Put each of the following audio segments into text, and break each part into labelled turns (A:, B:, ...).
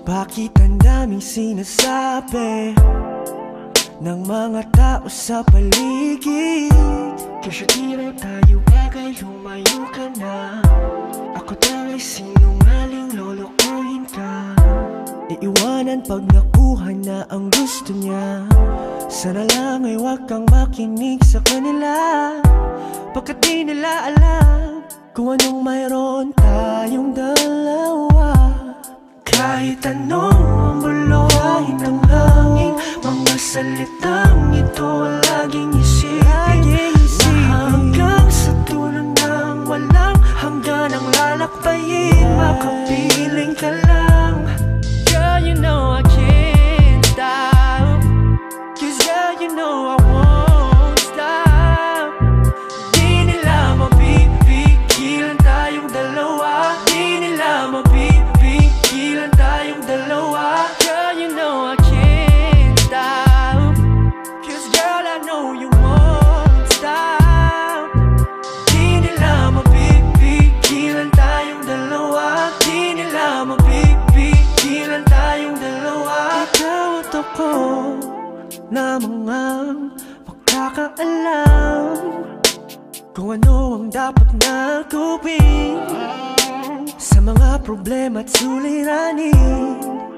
A: Bakit ang daming sinasabi ng mga tao sa paligid? Kasi di raw tayo bagay, lumayo ka na. Ako daw ay sinungaling, lolokohin ka. Iiwanan pag nakuha na ang gusto niya. Sana lang ay wag kang makinig sa kanila, pagkat di nila alam kung anong mayroon tayong dalawa. Kahit anong ang bulong, kahit ang hangin, mga salitang ito laging isipin, na hanggang sa dulo ng walang hanggan ang lalakbayin, makapiling ka lang. Girl, you know I can't stop, 'cause girl, you know I won't stop. Di nila mapipigilan tayong dalawa, di nila mapipigilan tayong dalawa. Girl, you know I can't stop, 'cause girl, I know you won't stop. Di nila mapipigilan tayong dalawa, di nila mapipigilan tayong dalawa. Ikaw at ako na mga makakaalam kung ano ang dapat na gawin sa mga problema at suliranin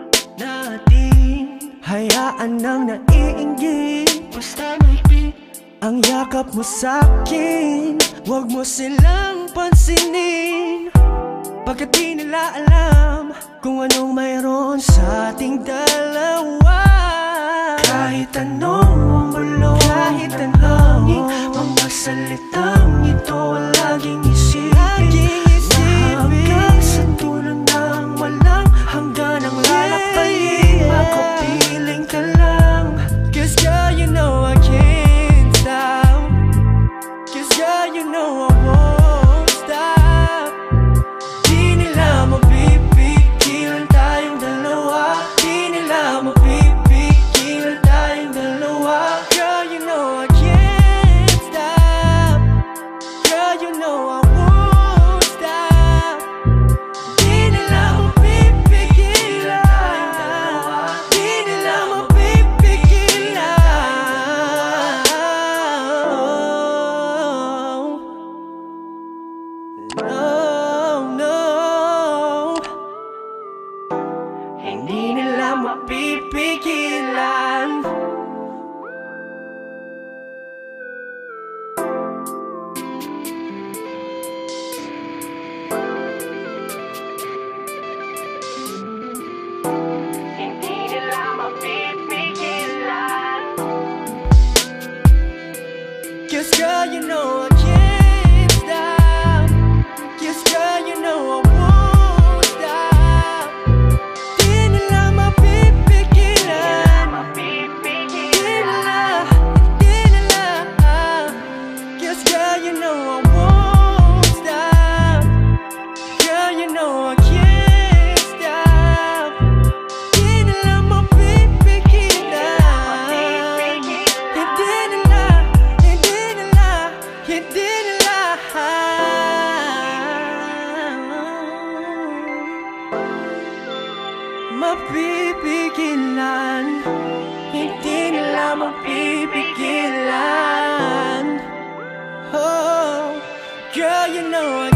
A: natin. Hayaan nang naiinggit, basta maikli ang yakap mo sa'kin. Huwag mo silang pansinin, pagkat di nila alam kung anong mayroon sa ating dalawa. Kahit anong ang bulong, kahit ang hangin, mga salitang ito laging isipin, na hanggang sa dulo ng walang hanggan ang lalakbayin, makapiling ka lang. 'Cause girl, you know I can't stop, 'cause girl, you know I won't stop. Di nila mapipigilan tayong dalawa, di nila mapipigilan tayong dalawa. Girl, you know I can't stop, girl, you know I won't stop. Di nila mapipigilan, di nila mapipigilan. No, no, hindi nila mapipigilan. Hindi nila mapipigilan. 'Cause girl, you know I can't stop, 'cause girl, you know I won't stop. Di nila mapipigilan, di nila, di nila. 'Cause girl, you know I won't stop, girl, you know I can't stop. Di nila mapipigilan, hindi nila, hindi nila, hindi nila. Mapipigilan, hindi nila mapipigilan. Oh, girl, you know I